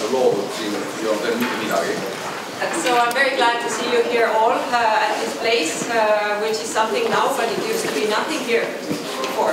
on loodud, siin ei ole veel mitte midagi. So I'm very glad to see you here all at this place, which is something now, but it used to be nothing here before.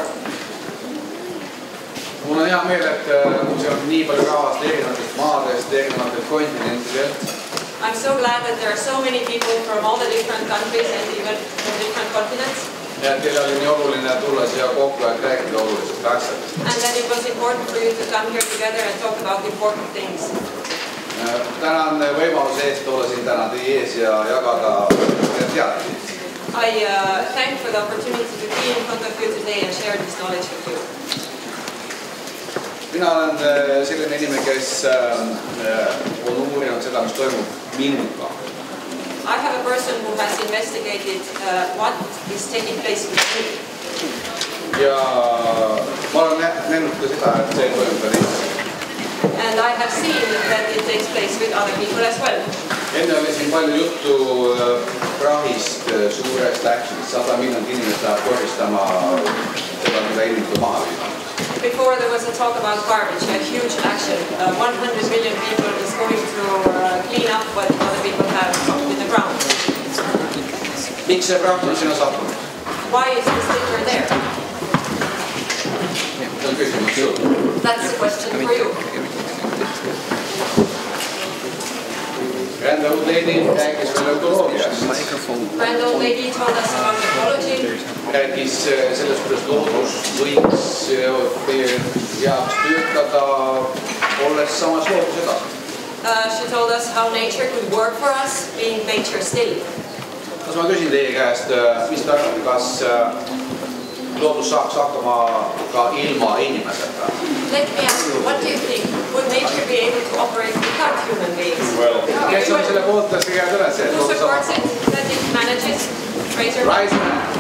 Mul on hea meel, et see on nii palju rahvast erinevatest maadest, erinevatelt kontinentidelt. I'm so glad that there are so many people from all the different countries and even from different continents. Ja teil oli nii oluline tulla siia kokku ja rääkida olulisest asjadest. And that it was important for you to come here together and talk about important things. Tänan võimaluse eest olla siin täna teie ees ja jagada teadmisi. I thank for the opportunity to be in front of you today and share this knowledge with you. Mina olen selline inimene, kes on uurinud seda, mis toimub minuga. I have a person who has investigated what is taking place with me. Ja ma olen näinud ka seda, et see toimub ka teisest. And I have seen that it takes place with other people as well. Enne oli siin palju juttu prahist, suurest actionist, 100 miljonit inimest läheb koristama seda, mida inimesed maha viivad. Before there was a talk about garbage, a huge action. 100 million people is going to clean up what other people have in the ground. Miks see praht on sinna sattunud? Why is this litter there? See on küsimus sulle. That's a question for you. Grand old lady rääkis veel ökoloogiast. Grand old lady told us about ecology. Rääkis sellest, kuidas loodus võiks meie heaks töötada, olles samas loodus edasi. She told us how nature could work for us, being nature still. Kas ma küsin teie käest, mis te arvate, kas loodus saaks hakkama ka ilma inimeseta? Let me ask you, what do you think? Would nature be able to operate without human beings? Kes on selle poolt, kes käib üles? Who supports it, that it manages? Raise your hand.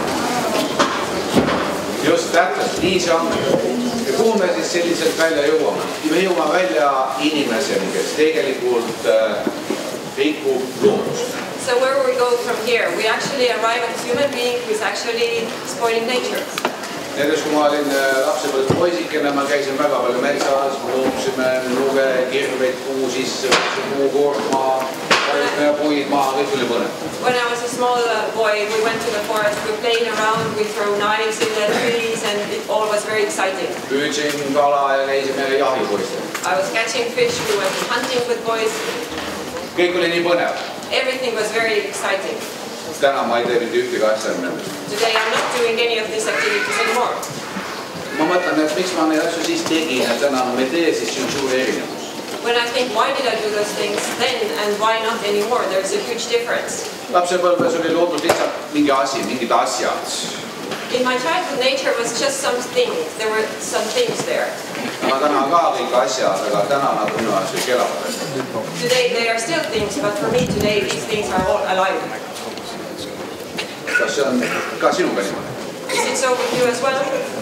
Just täpselt, nii see on. Ja kuhu me siis selliselt välja jõuame? Me jõuame välja inimeseni, kes tegelikult rikub loodust. So where we go from here? We actually arrive at a human being who is actually spoiling nature. Näiteks kui ma olin lapsepõlves poisikene, ma käisin väga palju metsas, loopsime luge, kirveid puu sisse, puukoorma, paljusime puid maha, kõik oli põnev. When I was a small boy, we went to the forest, we played around, we throw knives in the trees and it all was very exciting. Püüdsin kala ja käisime jahipoistel. I was catching fish, we went hunting with boys. Kõik oli nii põnev. Everything was very exciting. Täna ma ei tee mitte ühtegi asja nendest. Today I'm not doing any of these activities anymore. Ma mõtlen, et miks ma neid asju siis tegin, et täna ma ei tee, siis see on suur erinevus. When I think, why did I do those things then and why not anymore? There's a huge difference. Lapsepõlves oli loodud lihtsalt mingi asi, mingid asjad. In my childhood, nature was just some things. There were some things there. Aga täna on ka kõik asjad, aga täna nad minu ajast kõik elavad. Today they are still things, but for me today these things are all alive. Kas see on ka sinuga niimoodi? Is it so with you as well?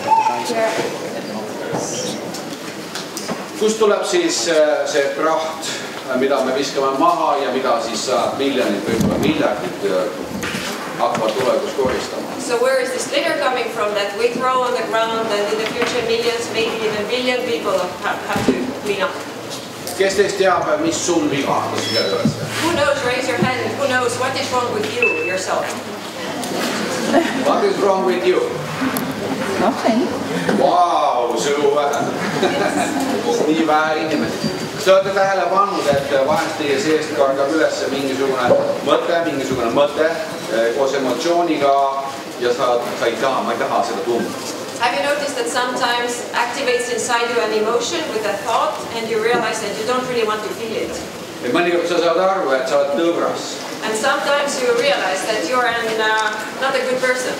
Kust tuleb siis see praht, mida me viskame maha ja mida siis miljonid, võib-olla miljardid hakkavad tulevikus koristama? So where is this litter coming from that we throw on the ground and in the future millions, maybe even billion people have to clean up? Kes teist teab, mis sul viga on? Who knows, raise your hand, who knows what is wrong with you yourself? What is wrong with you? Nothing. Wow, see vähe. Nii vähe inimesi. Kas te olete tähele pannud, et vahest teie seest kargab üles mingisugune mõte koos emotsiooniga ja sa ei taha, ma ei taha seda tunda. Have you noticed that sometimes activates inside you an emotion with a thought and you realize that you don't really want to feel it? Et mõnikord sa saad aru, et sa oled tõbras. And sometimes you realize that you're not a good person.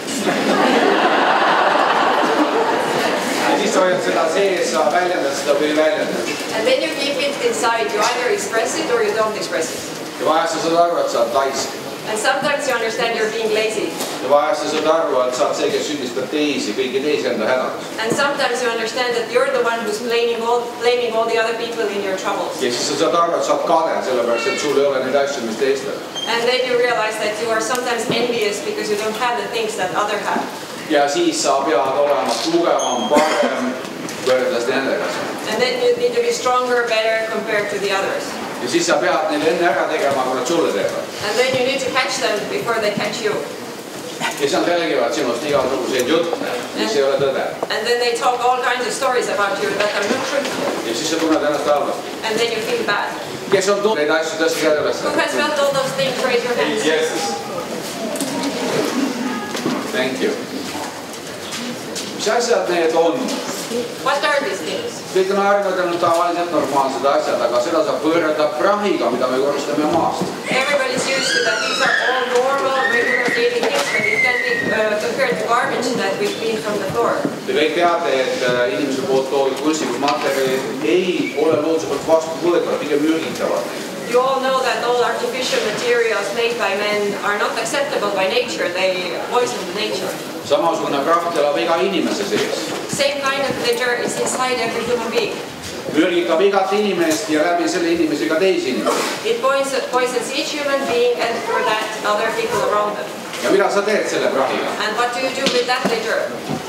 Ja siis sa hoiad seda sees, sa väljendad seda või väljendad. And then you keep it inside. You either express it or you don't express it. Ja vahest sa saad aru, et sa oled laisk. And sometimes you understand you're being lazy. Ja vahest sa saad aru, et sa oled see, kes süüdistab teisi, kõiki teisi enda hädades. And sometimes you understand that you're the one who's blaming all the other people in your troubles. Ja siis sa saad aru, et sa oled kade, sellepärast, et sul ei ole neid asju, mis teistel. And then you realize that you are sometimes envious because you don't have the things that others have. Ja siis sa pead olema tugevam, parem võrreldes nendega. And then you need to be stronger, better compared to the others. Ja siis sa pead neile enne ära tegema, kui nad sulle teevad. And then you need to catch them before they catch you. Ja siis nad räägivad sinust igasuguseid jutte, mis ei ole tõde. And then they talk all kinds of stories about you that are not true. Ja siis sa tunned ennast halvasti. And then you feel bad. Kes on tundnud neid asju, tõesti käed üles? Who has felt all those things? Raise your hands. Yes. Thank you. Mis asjad need on? What are these things? Kõik on harjunud ja tavaliselt normaalsed asjad, aga seda saab võrrelda prahiga, mida me koristame maast. Everybody's used to that. These are all normal, regular daily things, but it can be compared to garbage that we clean from the floor. Te kõik teate, et inimese poolt toodud kunstlikud materjalid ei ole looduse poolt vastuvõetavad, pigem mürgitavad neid. You all know that all artificial materials made by men are not acceptable by nature. They poison the nature. Samasugune praht elab iga inimese sees. Same kind of litter is inside every human being. Mürgitab igat inimest ja läbi selle inimese ka teisi inimesi. It poisons each human being and for that other people around them. Ja mida sa teed selle prahiga? And what do you do with that litter?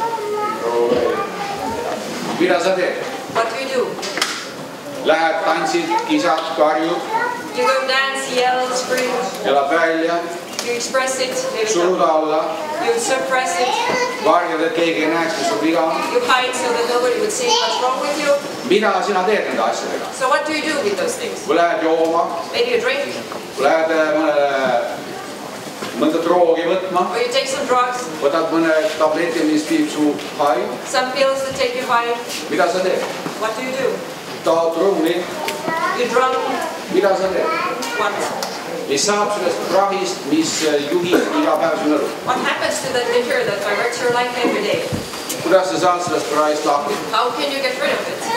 Mida sa teed? What do you do? Lähed, tantsid, kisad, karjud. You go dance, yell, scream. Elad välja. You express it. Surud alla. You suppress it. Varjad, et keegi ei näeks, mis sul viga on. You hide so that nobody would see what's wrong with you. Mida sina teed nende asjadega? So what do you do with those things? Või lähed jooma? Maybe you drink. Või lähed mõnda droogi võtma? Or you take some drugs. Võtad mõne tableti, mis viib su high? Some pills that take you high. Mida sa teed? What do you do? Tahad trummi? You drum. Mida sa teed? What? Mis saab sellest prahist, mis juhib iga päev sinu elu? What happens to that litter that directs your life every day? Kuidas sa saad sellest prahist lahti? How can you get rid of it?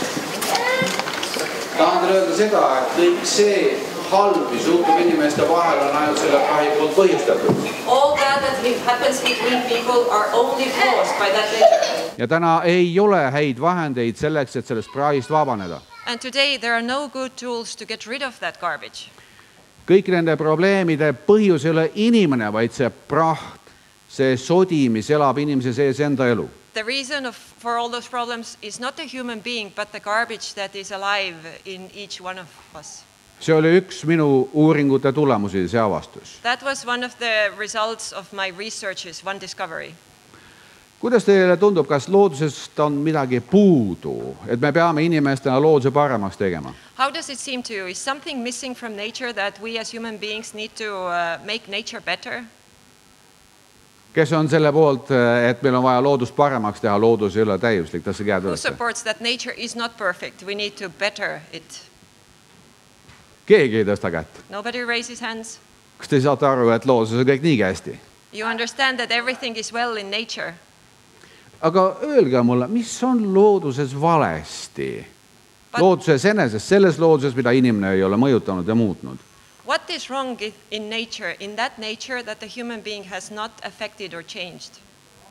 Tahan teile öelda seda, et kõik see halb, mis juhtub inimeste vahel, on ainult selle prahi poolt põhjustatud. All that happens between people are only caused by that litter. Ja täna ei ole häid vahendeid selleks, et sellest prahist vabaneda. And today there are no good tools to get rid of that garbage. Kõik nende probleemide põhjus ei ole inimene, vaid see praht, see sodi, mis elab inimese sees enda elu. The reason for all those problems is not a human being, but the garbage that is alive in each one of us. See oli üks minu uuringute tulemusi, see avastus. That was one of the results of my researches, one discovery. Kuidas teile tundub, kas loodusest on midagi puudu, et me peame inimestena looduse paremaks tegema? How does it seem to you? Is something missing from nature that we as human beings need to make nature better? Kes on selle poolt, et meil on vaja loodust paremaks teha, loodus ei ole täiuslik, tõsta käed Who üles. supports that nature is not perfect? We need to better it. Keegi ei tõsta kätt. Nobody raises hands. Kas te saate aru, et looduses on kõik nii hästi? You understand that everything is well in nature. Aga öelge mulle, mis on looduses valesti? Looduses eneses, selles looduses, mida inimene ei ole mõjutanud ja muutnud. What is wrong in nature, in that nature that the human being has not affected or changed?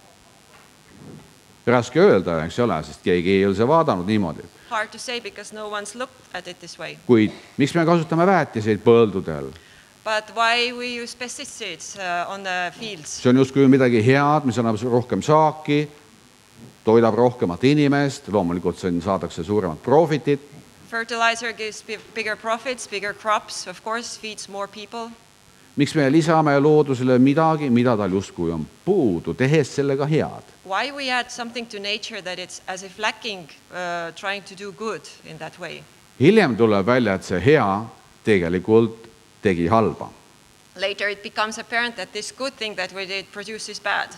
Raske öelda, eks ole, sest keegi ei ole see vaadanud niimoodi. Hard to say because no one's looked at it this way. Kuid miks me kasutame väetiseid põldudel? But why we use pesticides on the fields? See on justkui midagi head, mis annab rohkem saaki, toidab rohkemat inimest, loomulikult saadakse suuremat profitit. Fertilizer gives bigger profits, bigger crops, of course, feeds more people. Miks me lisame loodusele midagi, mida tal justkui on puudu, tehes sellega head? Why we add something to nature that it's as if lacking, trying to do good in that way? Hiljem tuleb välja, et see hea tegelikult tegi halba. Later it becomes apparent that this good thing that we did produces bad.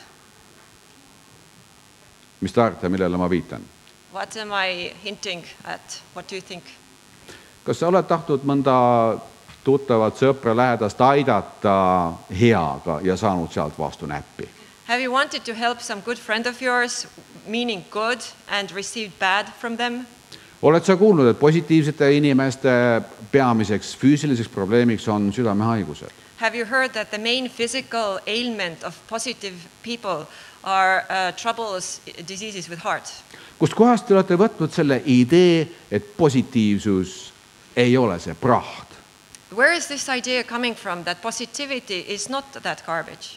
Mis te arvate, millele ma viitan? What am I hinting at? What do you think? Kas sa oled tahtnud mõnda tuttavat sõpra lähedast aidata heaga ja saanud sealt vastu näppi? Have you wanted to help some good friend of yours, meaning good, and received bad from them? Oled sa kuulnud, et positiivsete inimeste peamiseks füüsiliseks probleemiks on südamehaigused? Have you heard that the main physical ailment of positive people are troubles, diseases with heart? Kust kohast te olete võtnud selle idee, et positiivsus ei ole see praht? Where is this idea coming from, that positivity is not that garbage?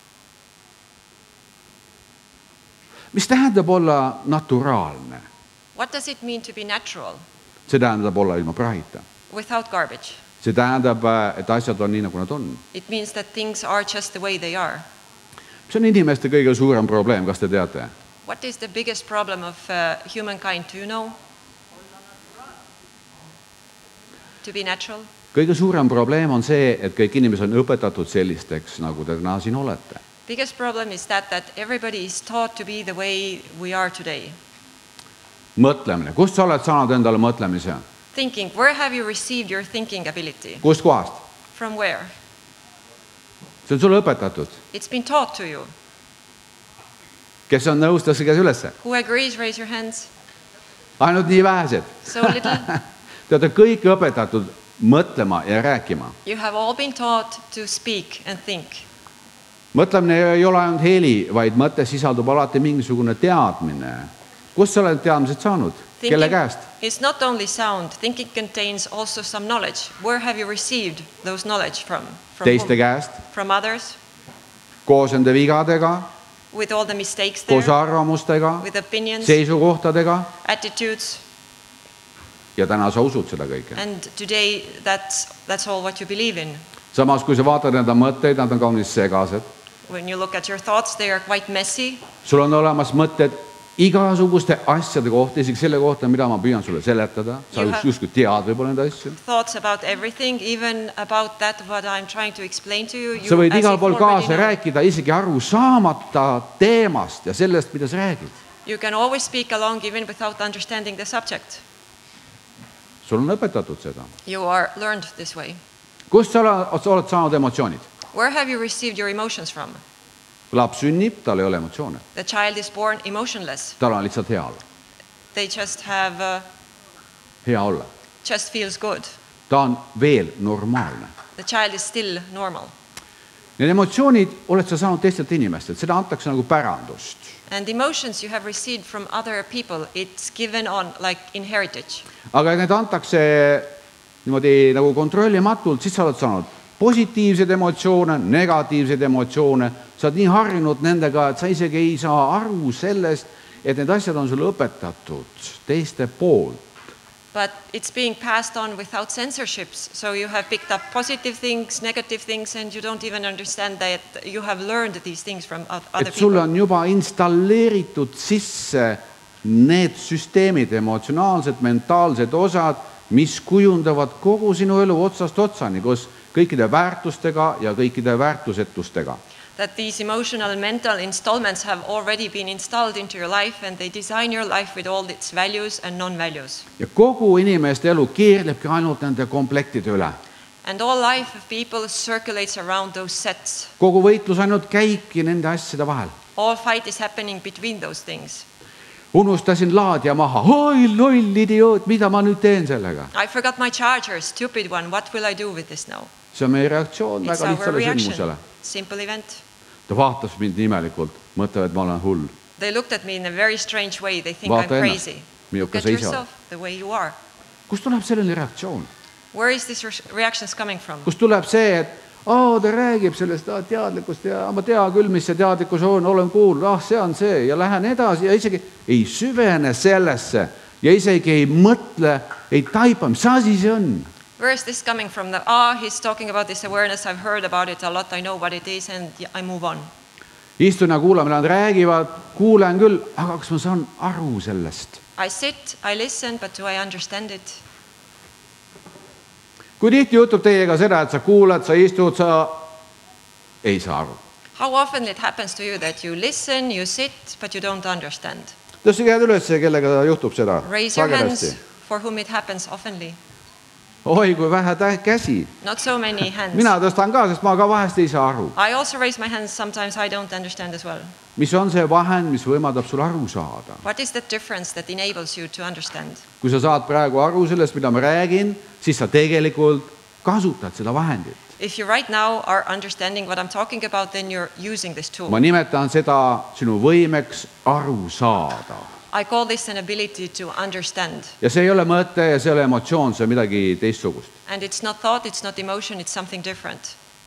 Mis tähendab olla naturaalne? What does it mean to be natural See tähendab olla ilma prahita. without garbage? See tähendab, et asjad on nii, nagu nad on. It means that things are just the way they are. See on inimeste kõige suurem probleem, kas te teate? What is the biggest problem of humankind? Do you know? To be natural? Kõige suurem probleem on see, et kõik inimesed on õpetatud sellisteks, nagu te täna siin olete. Biggest problem is that everybody is taught to be the way we are today. Mõtlemine. Kust sa oled saanud endale mõtlemise? Thinking. Where have you received your thinking ability? Kust kohast? From where? See on sulle õpetatud. It's been taught to you. Kes on nõus, tõstke käes ülesse? Who agrees? Raise your hands. Ainult nii vähesed. So little. Te olete kõik õpetatud mõtlema ja rääkima. You have all been taught to speak and think. Mõtlemine ei ole ainult heli, vaid mõte sisaldub alati mingisugune teadmine. Kust sa oled teadmised saanud? Kelle käest? It's not only sound. Thinking contains also some knowledge. Where have you received those knowledge from? Teiste käest, From others? koos ende vigadega, With all the mistakes there? koos arvamustega, With opinions? seisukohtadega Attitudes? ja täna sa usud seda kõike. And today that's all what you believe in. Samas, kui sa vaatad enda mõtteid, nad on kaunis segased. When you look at your thoughts, they are quite messy. Sul on olemas mõtted igasuguste asjade kohta, isegi selle kohta, mida ma püüan sulle seletada. Sa justkui tead võib-olla nende asju. Thoughts about everything, even about that what I'm trying to explain to you. Sa võid igal pool kaasa rääkida, isegi aru saamata teemast ja sellest, mida sa räägid. You can always speak along even without understanding the subject. Sul on õpetatud seda. You are learned this way. Kust sa oled saanud emotsioonid? Where have you received your emotions from? Laps sünnib, tal ei ole emotsioone. The child is born emotionless. Tal on lihtsalt hea olla. They just have, Hea olla. just feels good. Ta on veel normaalne. The child is still normal. Need emotsioonid oled sa saanud teistelt inimestelt, seda antakse nagu pärandust. And emotions you have received from other people, it's given on like inheritage. Aga need antakse niimoodi nagu kontrollimatult, siis sa oled saanud positiivseid emotsioone, negatiivseid emotsioone, sa oled nii harjunud nendega, et sa isegi ei saa aru sellest, et need asjad on sulle õpetatud teiste poolt. But it's being passed on without censorships, so you have picked up positive things, negative things, and you don't even understand that you have learned these things from other Et sulle people. on juba installeeritud sisse need süsteemid, emotsionaalsed, mentaalsed osad, mis kujundavad kogu sinu elu otsast otsani, koos kõikide väärtustega ja kõikide väärtusetustega. That these emotional and mental installments have already been installed into your life and they design your life with all its values and non-values. Ja kogu inimeste elu keerlebki ainult nende komplektide üle. And all life of people circulates around those sets. Kogu võitlus ainult käibki nende asjade vahel. All fight is happening between those things. Unustasin laadija maha. Oi, loll idioot, mida ma nüüd teen sellega? I forgot my charger, stupid one, what will I do with this now? See on meie reaktsioon It's väga our lihtsale reaction. sündmusele. Simple event. Ta vaatas mind nimelikult, mõtleb, et ma olen hull. They looked at me in a very strange way. They think Vaata I'm ennast. crazy. Milline Look sa at ise oled. yourself, the way you are. Kust tuleb selline reaktsioon? Where is this reactions coming from? Kust tuleb see, et ta räägib sellest teadlikkust ja ma tea küll, mis see teadlikkus on, olen kuulnud, see on see ja lähen edasi ja isegi ei süvene sellesse ja isegi ei mõtle, ei taipa, mis asi see on. Where is this coming from? He's talking about this awareness. I've heard about it a lot. I know what it is and I move on. Istun ja kuulan, mida nad räägivad, kuulen küll, aga kas ma saan aru sellest? I sit, I listen, but do I understand it? Kui tihti jutub teiega seda, et sa kuulad, sa istud, sa ei saa aru. How often it happens to you that you listen, you sit, but you don't understand? Tõesti käed üles, kellega juhtub seda? Raise your hands for whom it happens oftenly. Oi, kui vähe käsi. Not so many hands. Mina tõstan ka, sest ma ka vahest ei saa aru. I also raise my hands. Sometimes I don't understand as well. Mis on see vahend, mis võimaldab sul aru saada? What is the difference that enables you to understand? Kui sa saad praegu aru sellest, mida ma räägin, siis sa tegelikult kasutad seda vahendit. If you right now are understanding what I'm talking about, then you're using this tool. Ma nimetan seda sinu võimeks aru saada. I call this an ability to understand. Ja see ei ole mõte ja see ei ole emotsioon, see on midagi teistsugust. And it's not thought, it's not emotion, it's something different.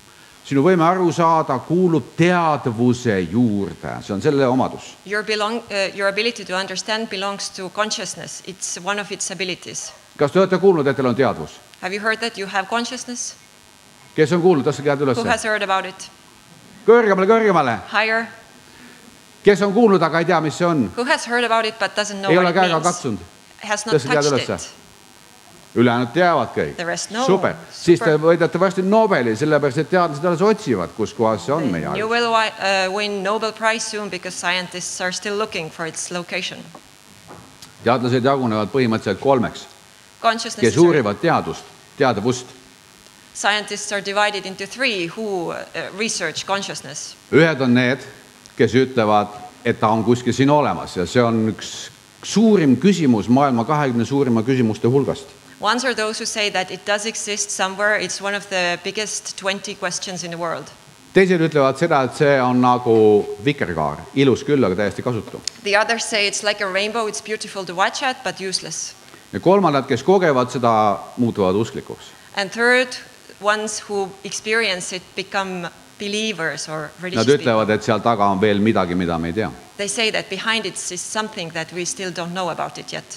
Sinu võime aru saada kuulub teadvuse juurde. See on selle omadus. Your ability to understand belongs to consciousness. It's one of its abilities. Kas te olete kuulnud, et teil on teadvus? Have you heard that you have consciousness? Kes on kuulnud, tõstke käed üles? Who has heard about it? Kõrgemale. Higher. Kes on kuulnud, aga ei tea, mis see on? Who has heard about it but doesn't know Ei what ole it käega means? katsunud. Has not touched it. Ülejäänud teavad kõik. The rest know. Super. Siis te võidate varsti Nobeli, sellepärast et teadlased alles otsivad, kus kohas see on meie You ajus. will win Nobel Prize soon because scientists are still looking for its location. Teadlased jagunevad põhimõtteliselt 3, Consciousness kes uurivad teadvust. Scientists are divided into 3 who research consciousness. Ühed on need, kes ütlevad, et ta on kuskil siin olemas ja see on üks suurim küsimus maailma 20 suurima küsimuste hulgast. Ones are those who say that it does exist somewhere. It's one of the biggest 20 questions in the world. Teised ütlevad seda, et see on nagu vikerkaar, ilus küll, aga täiesti kasutu. The others say it's like a rainbow. It's beautiful to watch at, but useless. Ja kolmandad, kes kogevad seda, muutuvad usklikuks. And third, ones who experience it become believers or religious Nad ütlevad, people. et seal taga on veel midagi, mida me ei tea. They say that behind it is something that we still don't know about it yet.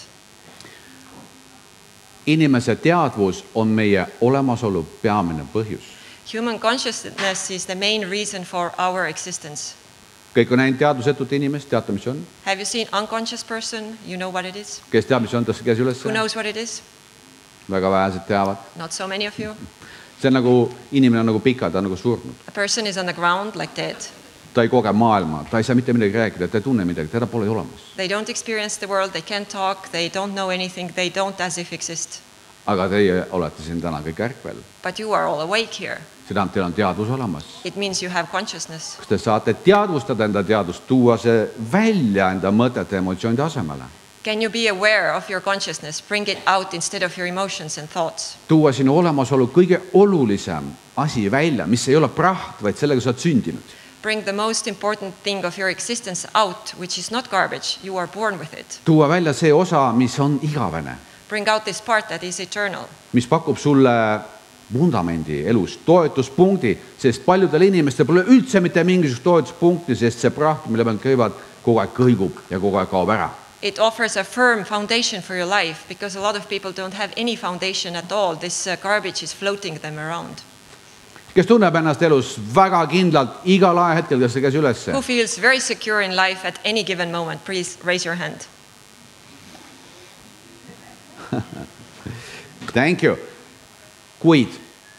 Inimese teadvus on meie olemasolu peamine põhjus. Human consciousness is the main reason for our existence. Kõik on näinud teadvusetut inimest, teate, mis on? Have you seen unconscious person? You know what it is? Kes teab, mis on, tõstke käes üles? Who knows what it is? Väga vähesed teavad. Not so many of you. See on nagu, inimene on nagu pika, ta on nagu surnud. A person is on the ground like dead. Ta ei koge maailma, ta ei saa mitte midagi rääkida, ta ei tunne midagi, teda pole olemas. They don't experience the world, they can't talk, they don't know anything, they don't as if exist. Aga teie olete siin täna kõik ärkvel. But you are all awake here. See tähendab, teil on teadvus olemas. It means you have consciousness. Kas te saate teadvustada enda teadvust, tuua see välja enda mõtete emotsioonide asemele? Can you be aware of your consciousness, bring it out instead of your emotions and thoughts? Tuua sinu olemasolu kõige olulisem asi välja, mis ei ole praht, vaid sellega saad sündinud. Bring the most important thing of your existence out, which is not garbage. You are born with it. Tuua välja see osa, mis on igavene, Bring out this part that is eternal. mis pakub sulle vundamendi elus, toetuspunkti, sest paljudel inimestel pole üldse mitte mingisugust toetuspunkti, sest see praht, mille peal käivad, kogu aeg kõigub ja kogu aeg kaob ära. It offers a firm foundation for your life because a lot of people don't have any foundation at all. This garbage is floating them around. Kes tunneb ennast elus väga kindlalt igal ajahetkel, kes see käis ülesse? Who feels very secure in life at any given moment? Please raise your hand. Thank you. Kuid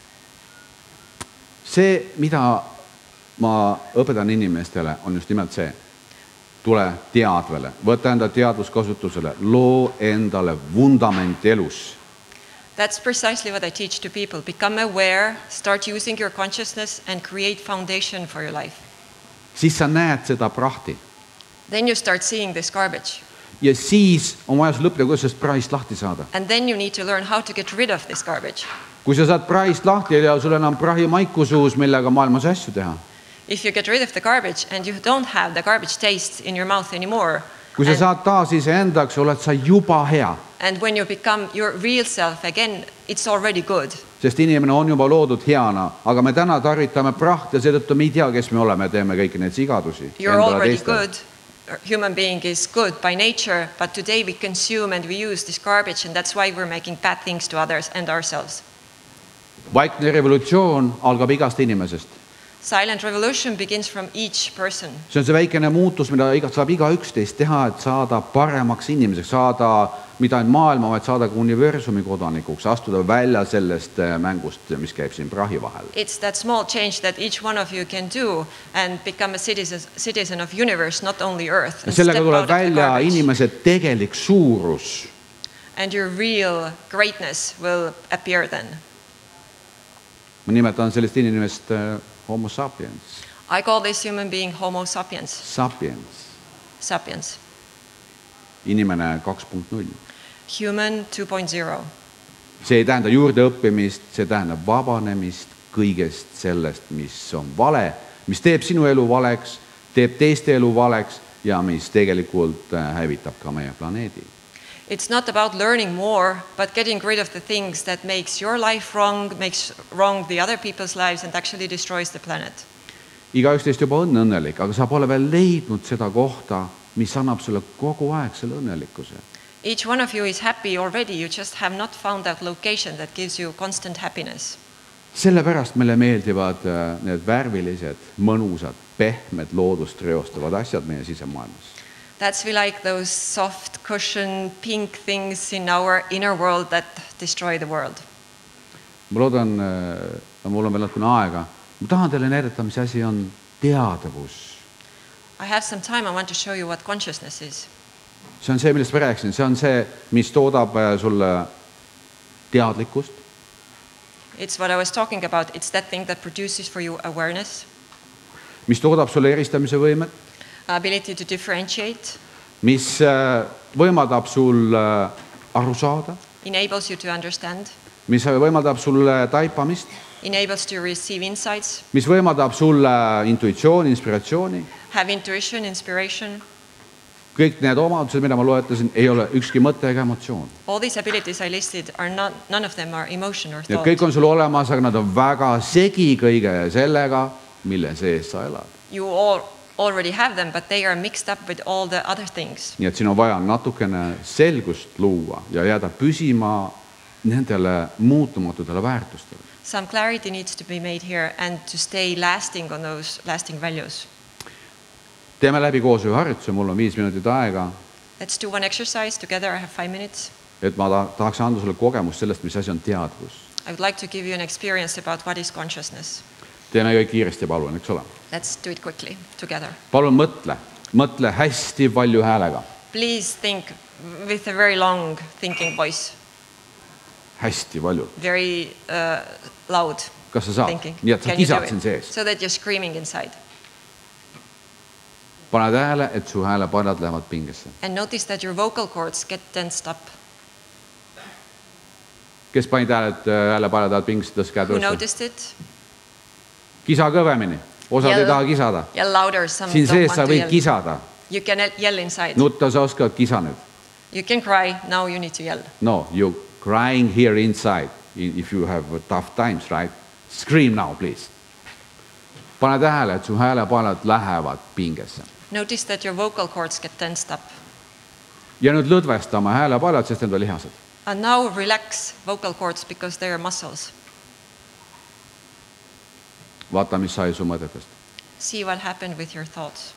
see, mida ma õpetan inimestele, on just nimelt see. Tule teadvele, võta enda teadvuskasutusele, loo endale vundament elus. That's precisely what I teach to people. Become aware, start using your consciousness and create foundation for your life. Siis sa näed seda prahti. Then you start seeing this garbage. Ja siis on vaja lõppida, kuidas sellest prahist lahti saada. And then you need to learn how to get rid of this garbage. Kui sa saad prahist lahti ja sul enam prahi maikusuus, millega maailmas asju teha. If you get rid of the garbage and you don't have the garbage taste in your mouth anymore, Kui sa saad taas iseendaks, oled sa juba hea. and when you become your real self again, it's already good. Sest inimene on juba loodud heana, aga me täna tarvitame praht ja seetõttu me ei tea, kes me oleme, teeme kõiki neid sigadusi. You're already good. Human being is good by nature, but today we consume and we use this garbage, and that's why we're making bad things to others and ourselves. Vaikne revolutsioon algab igast inimesest. Silent revolution begins from each person. See on see väikene muutus, mida saab iga üksteist teha, et saada paremaks inimeseks, saada mida ainult maailma, vaid saada ka universumi kodanikuks, astuda välja sellest mängust, mis käib siin prahi vahel. It's that small change that each one of you can do and become a citizen of universe, not only earth. And Sellega step tuleb out of the välja garbage. inimese tegelik suurus. And your real greatness will appear then. Ma nimetan sellist inimest homo sapiens. I call this human being homo sapiens. Sapiens. Sapiens. Inimene 2.0. Human 2.0. See ei tähenda juurde õppimist, see tähendab vabanemist kõigest sellest, mis on vale, mis teeb sinu elu valeks, teeb teiste elu valeks ja mis tegelikult hävitab ka meie planeedi. It's not about learning more, but getting rid of the things that makes your life wrong, makes wrong the other people's lives and actually destroys the planet. Igaüks teist juba on õnnelik, aga sa pole veel leidnud seda kohta, mis annab sulle kogu aeg selle õnnelikkuse. Each one of you is happy already, you just have not found that location that gives you constant happiness. Sellepärast meile meeldivad need värvilised, mõnusad, pehmed, loodust reostavad asjad meie sisemaailmas. That's we like those soft cushion pink things in our inner world that destroy the world. Ma loodan, mul on veel natukene aega. Ma tahan teile näidata, mis asi on teadvus. I have some time, I want to show you what consciousness is. See on see, millest ma rääkisin. See on see, mis toodab sulle teadlikkust. It's what I was talking about. It's that thing that produces for you awareness. Mis toodab sulle eristamise võimet. Ability to differentiate. Mis võimaldab sul aru saada. Enables you to understand. Mis võimaldab sulle taipamist. Enables to receive insights. Mis võimaldab sulle intuitsiooni, inspiratsiooni. Have intuition, inspiration. Kõik need omadused, mida ma loetlesin, ei ole ükski mõte ega emotsioon. All these abilities I listed are not, none of them are emotion or Need thought. kõik on sul olemas, aga nad on väga segi kõige sellega, mille sees sa elad. You all already have them, but they are mixed up with all the other things. Nii et siin on vaja natukene selgust luua ja jääda püsima nendele muutumatudele väärtustele. Some clarity needs to be made here and to stay lasting on those lasting values. Teeme läbi koos ühe harjutuse, mul on 5 minutit aega. Let's do one exercise together. I have 5 minutes. Et ma tahaks anda sulle kogemus sellest, mis asi on teadvus. I would like to give you an experience about what is consciousness. Teeme kõik kiiresti, palun, eks ole. Let's do it quickly together. Palun mõtle hästi palju häälega. Please think with a very long thinking voice. Hästi palju. Very loud. Kas sa saad? Thinking. Nii et sa Can you do kisad it? siin sees. So that you're screaming inside. Pane tähele, et su häälepaelad lähevad pingesse. And notice that your vocal cords get tensed up. Kes pani tähele, et häälepaelad lähevad pingesse, tõstke käed Who üles? noticed it? Kisa kõvemini. Osad ei taha kisada. Yell louder. Some Siin don't sees want sa to võid yell. kisada. You can yell inside. Nutta sa oskad, kisa nüüd. You can cry. Now you need to yell. No, you're crying here inside if you have tough times, right? Scream now, please. Pane tähele, et su häälepaelad lähevad pingesse. Notice that your vocal cords get tensed up. Ja nüüd lõdvesta oma häälepaelad, sest need on lihased. And now relax vocal cords because they are muscles. Vaata, mis sai su mõtetest. See what happened with your thoughts.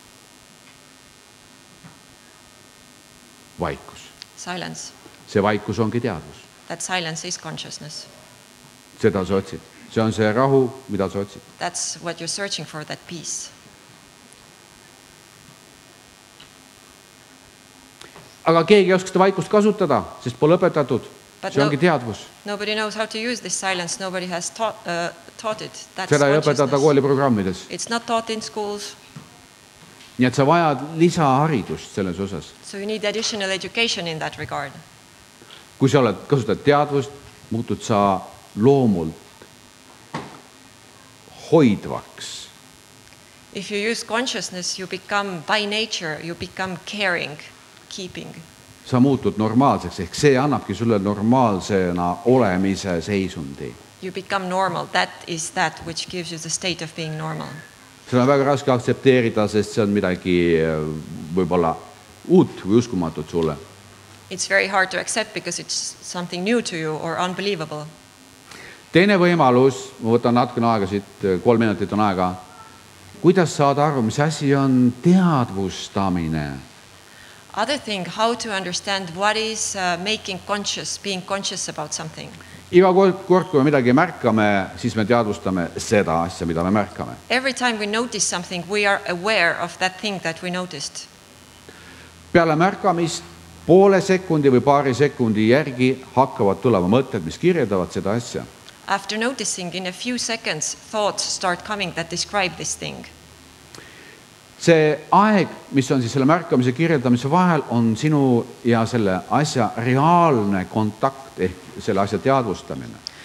Vaikus. Silence. See vaikus ongi teadvus. That silence is consciousness. Seda sa otsid. See on see rahu, mida sa otsid. That's what you're searching for, that peace. Aga keegi ei oska seda vaikust kasutada, sest pole õpetatud. See ongi teadvus. Nobody knows how to use this silence. Nobody has taught it. That's Seda ei õpetata consciousness. kooliprogrammides. It's not taught in schools. Nii et sa vajad lisaharidust selles osas. So you need additional education in that regard. Kui sa kasutad teadvust, muutud sa loomult hoidvaks. If you use consciousness, you become, by nature, you become caring, keeping. Sa muutud normaalseks, ehk see annabki sulle normaalsena olemise seisundi. You become normal. That is that which gives you the state of being normal. Seda on väga raske aktsepteerida, sest see on midagi võib-olla uut või uskumatut sulle. It's very hard to accept because it's something new to you or unbelievable. Teine võimalus, ma võtan natukene aega siit, 3 minutit on aega. Kuidas saada aru, mis asi on teadvustamine? Other thing, how to understand what is making conscious, being conscious about something. Iga kord, kui me midagi märkame, siis me teadvustame seda asja, mida me märkame. Every time we notice something, we are aware of that thing that we noticed. Peale märkamist poole sekundi või paari sekundi järgi hakkavad tulema mõtted, mis kirjeldavad seda asja. After noticing, in a few seconds, thoughts start coming that describe this thing. See aeg, mis on siis selle märkamise kirjeldamise vahel, on sinu ja selle asja reaalne kontakt ehk selle asja teadvustamine.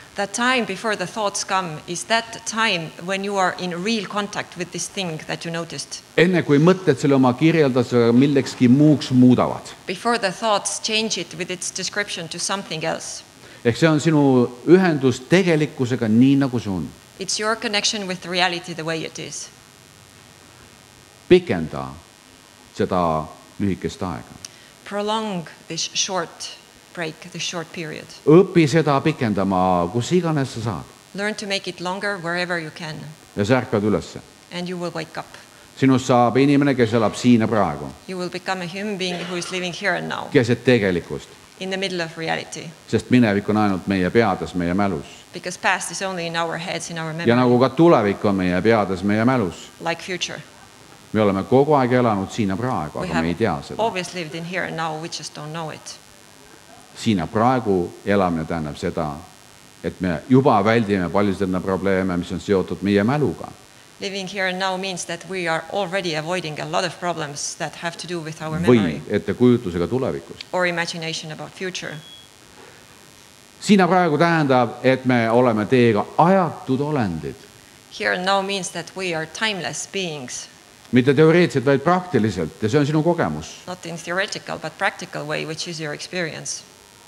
That time before the thoughts come is that time when you are in real contact with this thing that you noticed. Enne kui mõtted selle oma kirjeldusega millekski muuks muudavad. Before the thoughts change it with its description to something else. Ehk see on sinu ühendus tegelikkusega nii nagu see on. It's your connection with reality the way it is. Pikenda seda lühikest aega. Prolong this short break, this short period. Õpi seda pikendama, kus iganes sa saad. Learn to make it longer wherever you can. Ja sa ärkad ülesse. And you will wake up. Sinust saab inimene, kes elab siin ja praegu. You will become a human being who is living here and now. Keset tegelikkust. In the middle of reality. Sest minevik on ainult meie peades, meie mälus. Because past is only in our heads, in our memory. Ja nagu ka tulevik on meie peades, meie mälus. Like future. Me oleme kogu aeg elanud siin ja praegu, aga me ei tea seda. We have always lived in here and now, we just don't know it. Siin ja praegu elamine tähendab seda, et me juba väldime paljusid probleeme, mis on seotud meie mäluga. Living here and now means that we are already avoiding a lot of problems that have to do with our memory. Või ettekujutusega tulevikust. Or imagination about future. Siin ja praegu tähendab, et me oleme teiega ajatud olendid. Here and now means that we are timeless beings. Mitte teoreetselt, vaid praktiliselt, ja see on sinu kogemus. Not in theoretical, but practical way, which is your experience.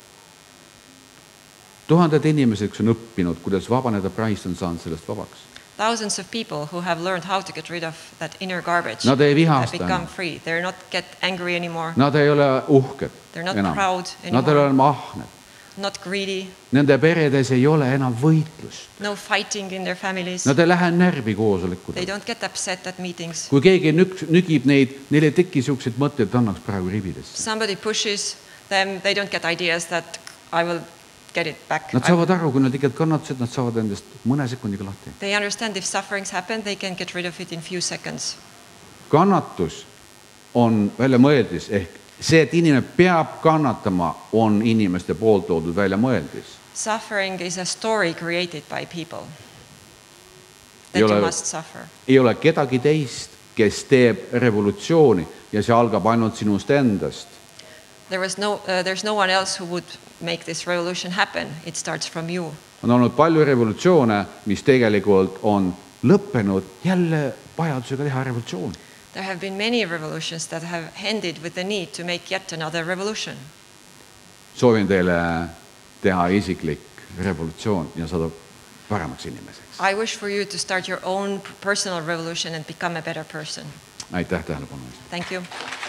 Tuhanded inimesed, kes on õppinud, kuidas vabaneda, Price on saanud sellest vabaks. Thousands of people who have learned how to get rid of that inner garbage. Nad ei vihasta. Have become free. They're not get angry anymore. Nad ei ole uhked. They're not enam. proud anymore. Nad ei ole ahned. Not greedy. Nende peredes ei ole enam võitlust. No fighting in their families. Nad ei lähe närvi koosolekudel. They don't get upset at meetings. Kui keegi nügib neid, neil ei teki siukseid mõtteid, et annaks praegu ribidesse. Somebody pushes them, they don't get ideas that I will get it back. Nad saavad aru, kui nad ikka kannatused, nad saavad endast mõne sekundiga lahti. They understand if sufferings happen, they can get rid of it in few seconds. Kannatus on välja mõeldis, ehk see, et inimene peab kannatama, on inimeste poolt toodud välja mõeldis. Suffering is a story created by people. That you must suffer. Ei ole kedagi teist, kes teeb revolutsiooni ja see algab ainult sinust endast. There's no one else who would make this revolution happen. It starts from you. On olnud palju revolutsioone, mis tegelikult on lõppenud jälle vajadusega teha revolutsioon. There have been many revolutions that have ended with the need to make yet another revolution. Soovin teile teha isiklik revolutsioon ja saada paremaks inimeseks. I wish for you to start your own personal revolution and become a better person. Aitäh tähelepanu eest. Thank you.